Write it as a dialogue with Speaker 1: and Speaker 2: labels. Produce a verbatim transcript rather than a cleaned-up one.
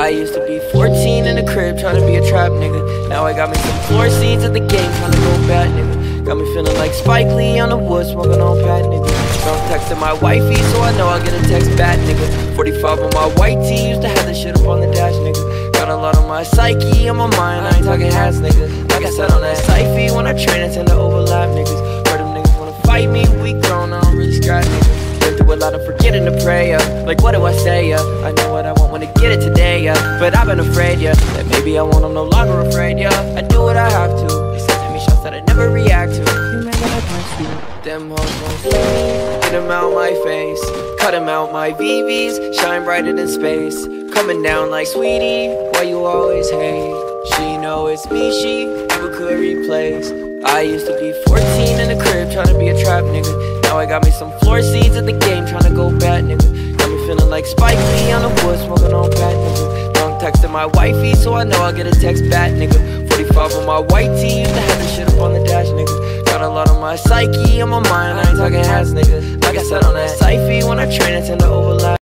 Speaker 1: I used to be fourteen in the crib trying to be a trap nigga. Now I got me some floor seats at the game trying to go bad nigga. Got me feeling like Spike Lee on the wood smoking on pat nigga. So I'm texting my wifey so I know I'll get a text back nigga. forty-five on my white tee, used to have this shit up on the dash nigga. Got a lot on my psyche, on my mind, I ain't talking hats nigga. Like I said on that Syfy, when I train I tend to overlap niggas. Heard them niggas wanna fight me, we grown, I don't really scratch niggas. Been through a lot of forgetting to pray, yeah. Like what do I say, yeah? I know what I want when I get it today, yeah. But I've been afraid, yeah, that maybe I won't, I'm no longer afraid, yeah. I do what I have to, they send me shots that I never react to. Them hoes won't see me, get them out my face. Cut them out my V Vs, shine brighter than space. Coming down like sweetie, why you always hate? She know it's me, she never could replace. I used to be fourteen in the crib trying to be a trap nigga. Now I got me some floor seats at the game trying to go bad nigga. Got me feeling like Spike Lee on the wood smoking on pat nigga. Now I'm texting my wifey so I know I'll get a text back nigga. forty-five on my white tee, used to have this shit up on the dash nigga. Got a lot on my psyche, on my mind, I ain't talking hats nigga. Like I said on that Syfy, when I train I tend to overlap.